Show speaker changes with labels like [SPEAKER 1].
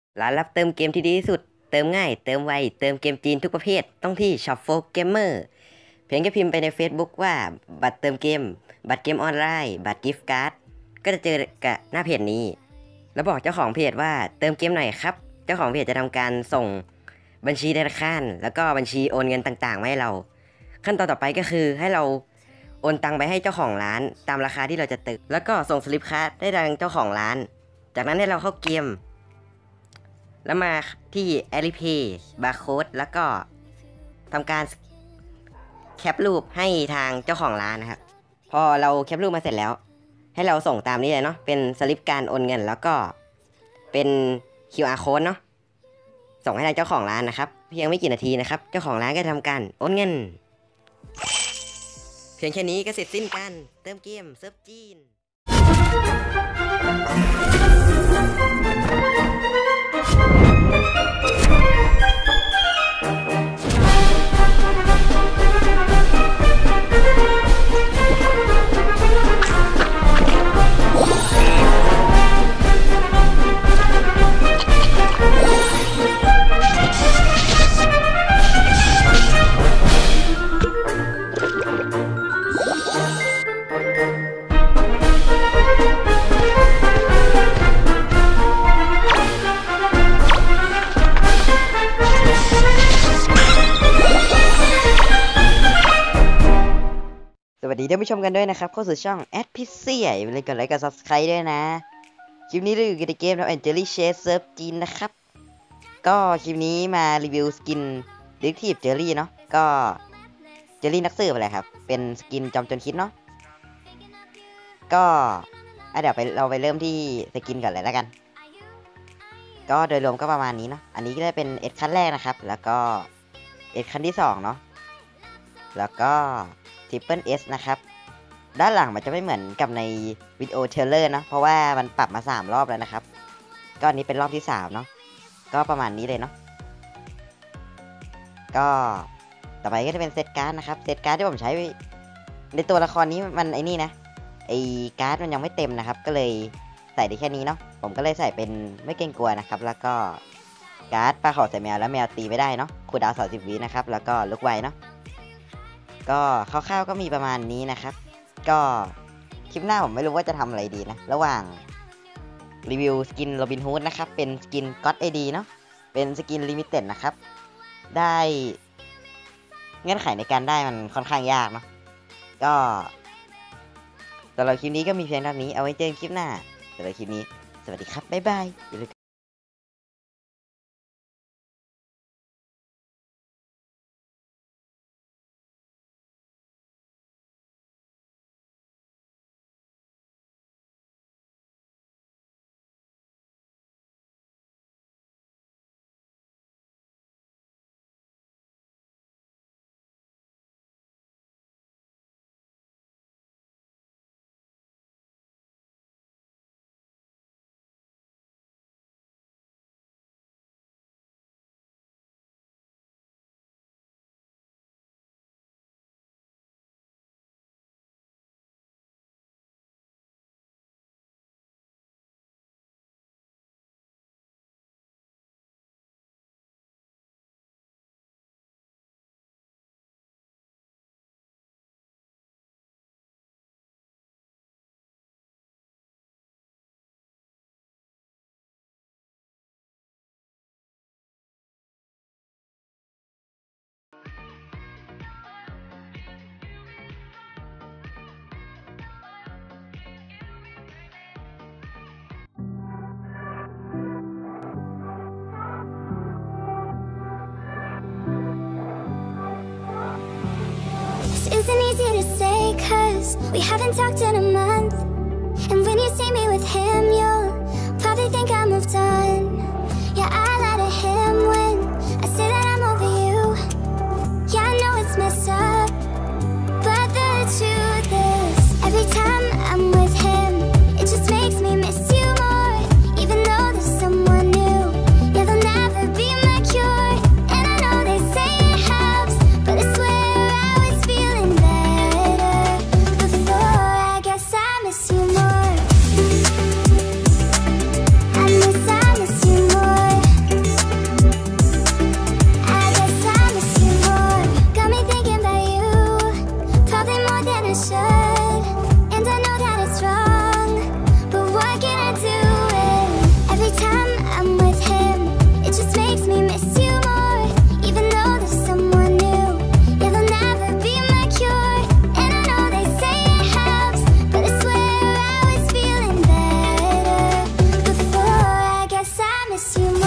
[SPEAKER 1] ร้านรับเติมเกมที่ดีที่สุดเติมง่ายเติมไวเติมเกมจีนทุกประเภทต้องที่ Shopful Gamer เพียงแค่พิมพ์ไปใน Facebook ว่าบัตรเติมเกมบัตรเกมออนไลน์บัตรกิฟต์การ์ดก็จะเจอกับหน้าเพจนี้แล้วบอกเจ้าของเพจว่าเติมเกมหน่อยครับเจ้าของเพจจะทำการส่งบัญชีธนาคารแล้วก็บัญชีโอนเงินต่างๆมาให้เราขั้นตอนต่อไปก็คือให้เราโอนตังไปให้เจ้าของร้านตามราคาที่เราจะตึกแล้วก็ส่งสลิปการ์ดให้ทางเจ้าของร้านจากนั้นให้เราเข้าเกมแล้วมาที่ Alipay Barcode แล้วก็ทำการแคปรูปให้ทางเจ้าของร้านนะครับพอเราแคปรูปมาเสร็จแล้วให้เราส่งตามนี้เลยเนาะเป็นสลิปการโอนเงินแล้วก็เป็น QR code เนาะส่งให้ทางเจ้าของร้านนะครับเพียงไม่กี่นาทีนะครับเจ้าของร้านก็ทำการโอนเงินเพียงแค่นี้ก็เสร็จสิ้นการเติมเกมเซิร์ฟจีนสวัสดีท่านผู้ชมกันด้วยนะครับเข้าสู่ช่องแอดพิเศษอย่าลืมกดไลค์กด Subscribe ด้วยนะคลิปนี้เราอยู่ในเกมแล้วแอนเจลี่เชสเซิร์ฟจีนนะครับก็คลิปนี้มารีวิวสกินดิเทคทีฟเจอรี่เนาะก็เจอรี่นักสืบอะไรครับเป็นสกินจอมโจรคิดเนาะก็เดี๋ยวเราไปเริ่มที่สกินก่อนเลยแล้วกันก็โดยรวมก็ประมาณนี้เนาะอันนี้ก็จะเป็นเอ็ดขั้นแรกนะครับแล้วก็เอ็ดขั้นที่2เนาะแล้วก็Triple S นะครับด้านหลังมันจะไม่เหมือนกับในวิดีโอเทเลอร์เนาะเพราะว่ามันปรับมา3รอบแล้วนะครับก็อันนี้เป็นรอบที่3เนาะก็ประมาณนี้เลยเนาะก็ต่อไปก็จะเป็นเซตการ์ดนะครับเซตการ์ดที่ผมใช้ในตัวละครนี้มันไอ้นี่นะไอ้การ์ดมันยังไม่เต็มนะครับก็เลยใส่ได้แค่นี้เนาะผมก็เลยใส่เป็นไม่เกรงกลัวนะครับแล้วก็การ์ดปลาเขาใส่แมวแล้วแมวตีไม่ได้เนาะคูลดาวน์30 วินะครับแล้วก็ลุกไวเนาะก็คร่าวๆก็มีประมาณนี้นะครับก็คลิปหน้าผมไม่รู้ว่าจะทำอะไรดีนะระหว่างรีวิวสกินโรบินฮูดนะครับเป็นสกินก็อดไอดีเนาะเป็นสกินลิมิเต็ดนะครับได้เงื่อนไขในการได้มันค่อนข้างยากเนาะก็สำหรับคลิปนี้ก็มีเพียงเท่านี้เอาไว้เจอกันคลิปหน้าสำหรับคลิปนี้สวัสดีครับบ๊ายบายอย่าลืม
[SPEAKER 2] Isn't easy to say cause we haven't talked in a month. And when you see me with him, you'll probably think I moved on. Yeah, I lie to him when I say that I'm over you. Yeah, I know it's messed up, but the truth is every time I'm with him, it just makes me miss you more. Even though there's someone new, yeah, they'll never be my cure. And I know they say it helps, but I swear I miss you more. I miss miss you